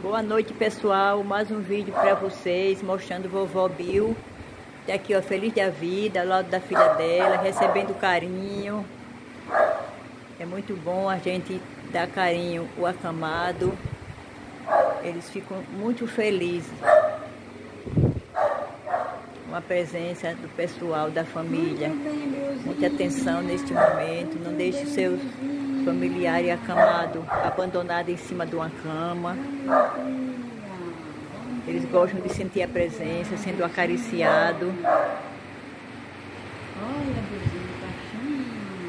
Boa noite, pessoal. Mais um vídeo para vocês mostrando vovó Bill. Tá aqui, ó, feliz da vida, ao lado da filha dela, recebendo carinho. É muito bom a gente dar carinho ao acamado. Eles ficam muito felizes com a presença do pessoal, da família. Muita atenção neste momento. Não deixe seus familiares acamados abandonados em cima de uma cama. Eles gostam de sentir a presença, sendo acariciado. Olha, Beuzinho, baixinho.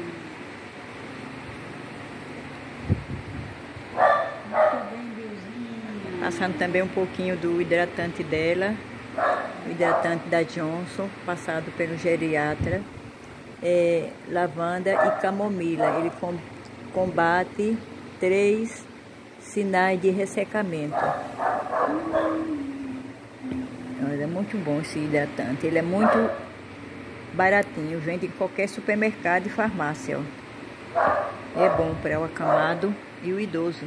Muito bem, Beuzinho. Passando também um pouquinho do hidratante dela, o hidratante da Johnson, passado pelo geriatra. Lavanda e camomila. Ele combate 3 sinais de ressecamento. É muito bom esse hidratante. Ele é muito baratinho, vende em qualquer supermercado e farmácia, ó. É bom para o acamado e o idoso.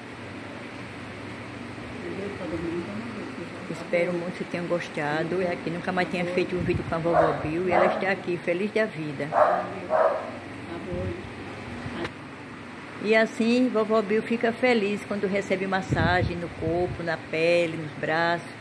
Espero muito que tenham gostado. E aqui nunca mais tinha feito um vídeo com a vovó Bill e ela está aqui, feliz da vida. E assim, vovó Bill fica feliz quando recebe massagem no corpo, na pele, nos braços.